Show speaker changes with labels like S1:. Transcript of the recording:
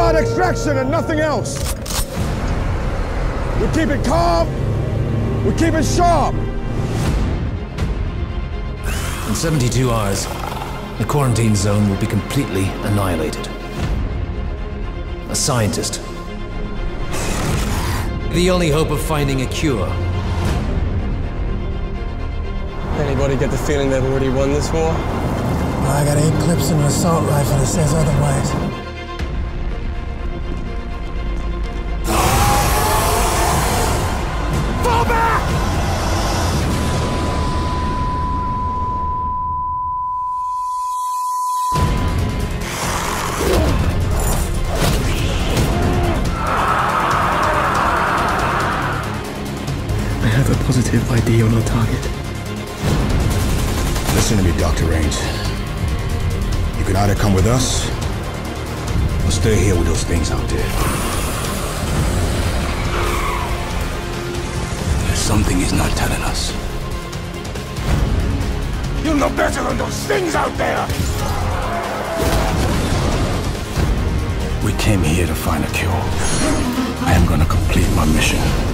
S1: about extraction and nothing else. We keep it calm. We keep it sharp.
S2: In 72 hours, the quarantine zone will be completely annihilated. A scientist. The only hope of finding a cure.
S3: Anybody get the feeling they've already won this war?
S4: Well, I got 8 clips in an assault rifle that says otherwise.
S1: Fall back!
S5: I have a positive ID on our target.
S1: Listen to me, Dr. Raines. You can either come with us, or stay here with those things out there. There's something he's not telling us. You'll know better than those things out there! We came here to find a cure. I am gonna complete my mission.